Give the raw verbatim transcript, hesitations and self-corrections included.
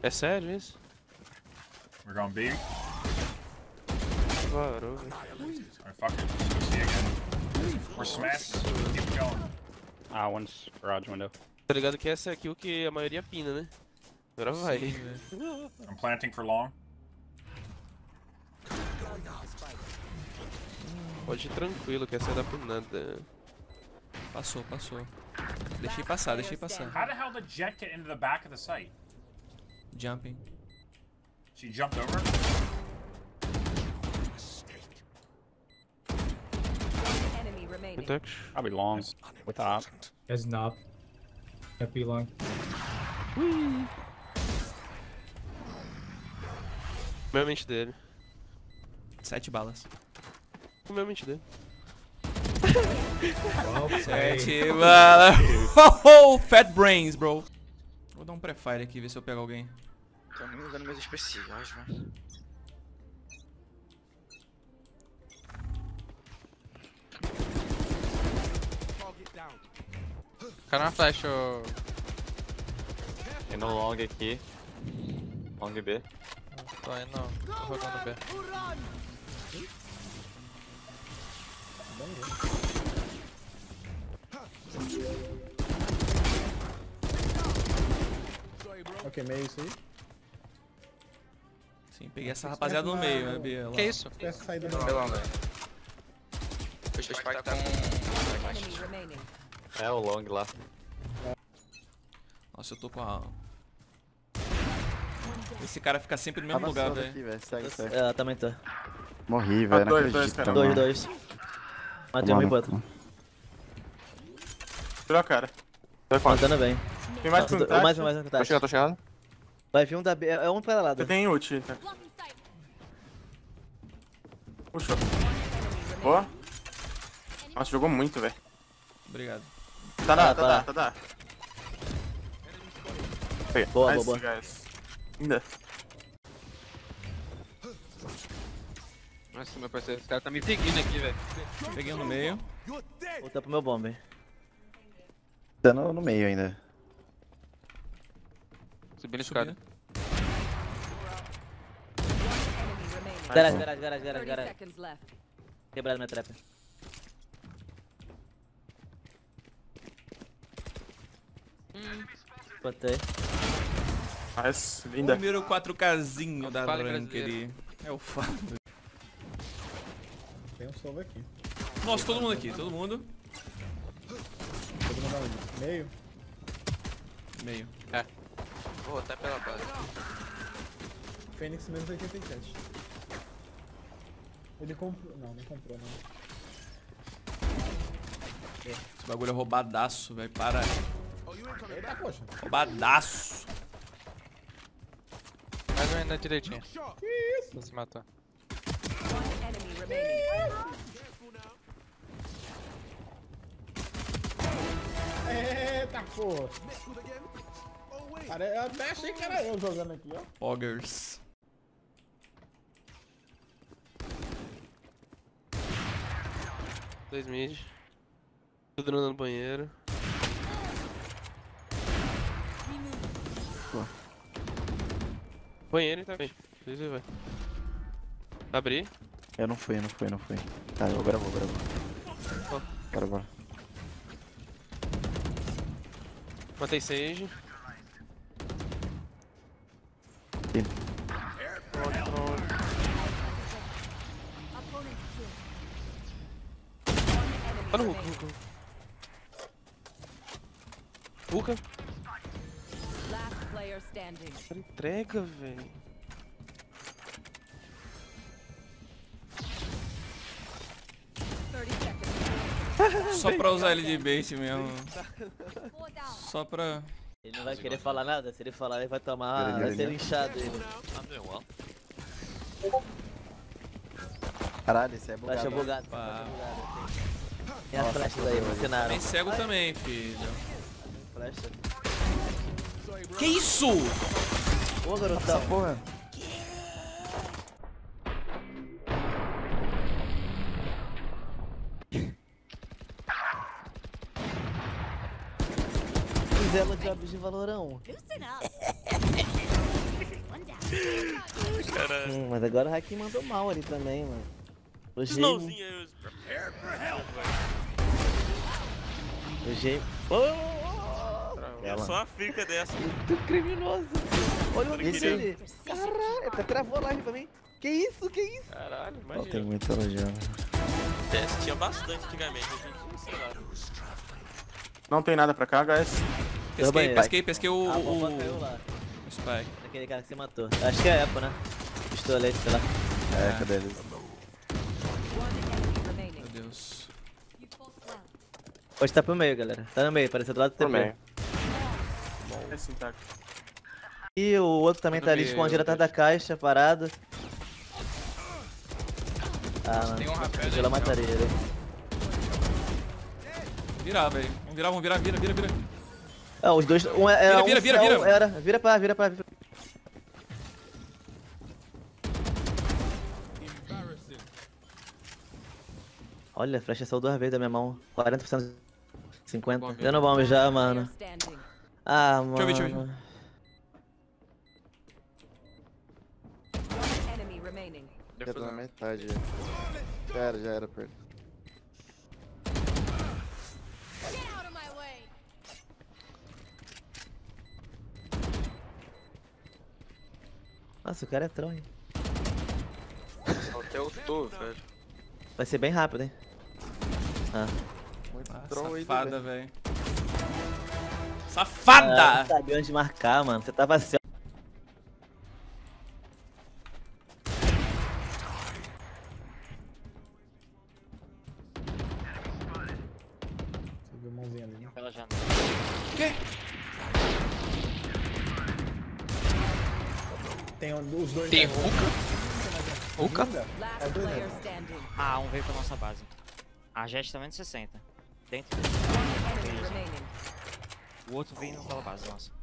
É sério isso? We're going B. Varou, velho. Alright, fuck it. Let's go C again. We're smashed. Keep going. Ah, one's garage window. Tá ligado que essa é a kill que a maioria pina, né? Agora vai. I'm planting for long. Pode ir tranquilo, que essa é da pinada. Passou, passou. Deixei passar, deixei passar. How the hell did Jet get into the back of the site? Jumping. She jumped over? Enemy remaining. Mutex. Probably long. With the op. Guys knob. Can't be long. Comeu a mente dele. Sete balas. Comeu a mente dele. Well played. Sete balas. Oh, fat brains, bro. Vou dar um pré-fire aqui, ver se eu pego alguém. Tô nem usando meus especiais, mano. Cara, uma flash, ô. Indo long aqui. Long B. Tô indo, tô rodando B. Ok, meio isso aí. Sim, peguei essa rapaziada no meio, né, Bia? Que isso? Essa saída não. Pelão, velho. O Spike tá com... Enemy remaining. É o long lá. Nossa, eu tô com a... Esse cara fica sempre no mesmo lugar, velho. Segue, segue. É, também tá. Morri, velho. Não dois, acredito. dois, cara. Dois, dois. Matei um e outro. Tirou, cara. Mandando bem. Tem mais Nossa, um tô- mais um, mais um Tô contato. chegando, tô chegando. Vai vir um da B. É um pra lado. Você tem ult, tá? Puxou. Enemy Boa. Nossa, jogou muito, velho. Obrigado. Tá dá, Ah, tá tá. dá, tá dá. Peguei. Boa, Nice, boa, boa. guys. Ainda. Nossa, meu parceiro, esse cara tá me seguindo aqui, velho. Peguei um no meio. Voltar pro meu bombe. Tá no, no meio ainda. Subindo a escada. Enemy remaining. Garagem, garagem, garagem, garagem, thirty garagem. seconds left. Quebrado minha trap. Botei. Nice, linda. Primeiro quatro Kzinho da Fala, Ranked. É o fato. Tem um solo aqui. Nossa, todo mundo aqui, todo mundo. Todo mundo onde? Meio. Meio. Vou até pela base. Fênix menos oitenta e sete. Ele comprou. Não, não comprou, não. Esse bagulho é roubadaço, velho. Para. Eita, poxa. Roubadaço. Mais um aí na direitinha. Que isso? Se matou. One enemy remaining. Eita, porra. Cara, eu até achei que era eu jogando aqui, ó. Poggers. Dois mid. Tudo no banheiro. Banheiro e tá bem. Dois e vai. Abri. Eu não fui, não fui, não fui. Tá, agora eu vou, agora eu vou. Bora, bora. Matei Sage. Sim. Tá no hook, hook, hook. Hookah. Last player standing. Cara, entrega, velho. thirty seconds. Só pra usar ele de bait mesmo. Só pra... Ele não vai querer falar nada, se ele falar ele vai tomar, vai ser linchado ele. Caralho, esse é Flecha bugado. bugado, Pá. flecha bugada. E as flechas aí, ensinaram. Tem cego também, filho. Flecha. Que isso? Ô, garotão. Porra. Fiz ela de jobs de valorão. Caralho. Hum, mas agora o Hakim mandou mal ali também, mano. O G... O G... Oh! É só uma fica dessa. Muito criminoso. Olha o Isso vídeo dele. Caralho, até travou a live também. Que isso, que isso? Caralho, Não imagina. tem muito elogiando. Teste tinha bastante antigamente, hoje em dia, sei lá. Não tem nada pra cá, guys. Pesquei, pesquei, pesquei o... A o... bomba caiu lá. o Spike. Aquele cara que você matou. Acho que é Apple, né? Pistolete, sei lá. É, cadê eles? Meu Deus. Pode estar pro meio, galera. Tá no meio, pareceu do lado do T Pro P. meio. É assim, tá. E o outro também tá ali escondido atrás da caixa, parado. Ah, mano. Tem um rapel Eu mataria ele. Virar, velho. Vamos virar, vamos virar, vira, vira, vira. Ah, os dois. Um é, Vira, um vira, vira, céu, vira. Era. Vira pra, vira pra. Vira. Olha, a flecha saiu duas vezes da minha mão. quarenta por cento. cinquenta. Dando bomb já, mano. Ah, mano. Deixa eu ver, deixa eu ver. Enemy remaining. Já tô na metade. Já era, já era, perto. Nossa, o cara é trão, hein? Até eu tô, velho. Vai ser bem rápido, hein? Ah. Muito Ah, troll aí, safada, velho. velho. Ah, Safada! não sabia onde marcar, mano. Você tava assim, ó. Você viu a mãozinha ali, né? Pela janela. O quê? Tem um- os dois. Tem né? Hookah? Linda. Last player standing. Ah, um veio pra nossa base. A Jet tá vendo sessenta. Dentro. Enemy remaining. O outro veio pela base, nossa.